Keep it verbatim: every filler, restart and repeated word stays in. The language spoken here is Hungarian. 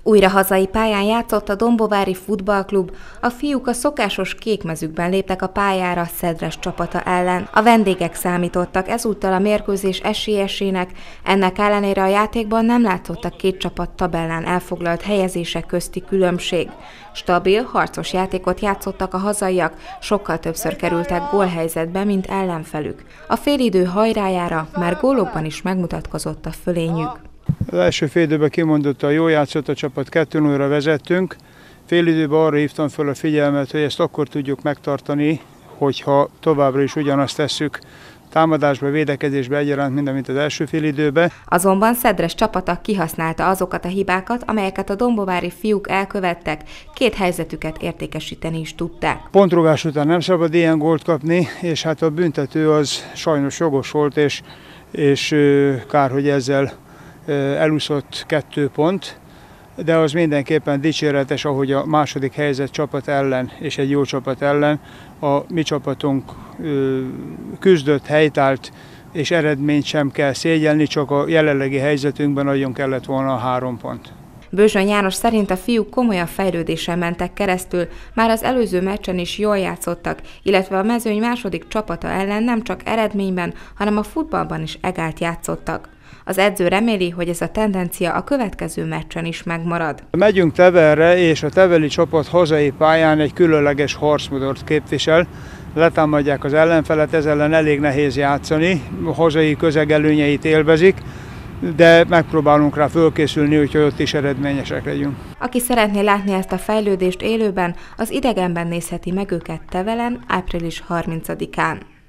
Újra hazai pályán játszott a Dombovári Futballklub, a fiúk a szokásos kékmezükben léptek a pályára Szedres csapata ellen. A vendégek számítottak ezúttal a mérkőzés esélyesének, ennek ellenére a játékban nem látszott a két csapat tabellán elfoglalt helyezések közti különbség. Stabil, harcos játékot játszottak a hazaiak, sokkal többször kerültek gólhelyzetbe, mint ellenfelük. A félidő hajrájára már gólokban is megmutatkozott a fölényük. Az első félidőben kimondottan jól játszott a csapat, kettő nullra vezettünk. Félidőben arra hívtam fel a figyelmet, hogy ezt akkor tudjuk megtartani, hogyha továbbra is ugyanazt tesszük támadásba, védekezésbe egyaránt, mint amit az első félidőben. Azonban Szedres csapata kihasználta azokat a hibákat, amelyeket a dombovári fiúk elkövettek, két helyzetüket értékesíteni is tudták. Pontrugás után nem szabad ilyen gólt kapni, és hát a büntető az sajnos jogos volt, és, és kár, hogy ezzel elúszott kettő pont, de az mindenképpen dicséretes, ahogy a második helyzet csapat ellen és egy jó csapat ellen a mi csapatunk küzdött, helytált, és eredményt sem kell szégyelni, csak a jelenlegi helyzetünkben nagyon kellett volna a három pont. Bőzsöny János szerint a fiúk komolyabb fejlődésen mentek keresztül, már az előző meccsen is jól játszottak, illetve a mezőny második csapata ellen nem csak eredményben, hanem a futballban is egált játszottak. Az edző reméli, hogy ez a tendencia a következő meccsen is megmarad. Megyünk Teverre, és a teveli csapat hazai pályán egy különleges harcmodort képvisel. Letámadják az ellenfelet, ez ellen elég nehéz játszani, a hazai közeg előnyeit élvezik, de megpróbálunk rá fölkészülni, úgyhogy ott is eredményesek legyünk. Aki szeretné látni ezt a fejlődést élőben, az idegenben nézheti meg őket Tevelen április harmincadikán.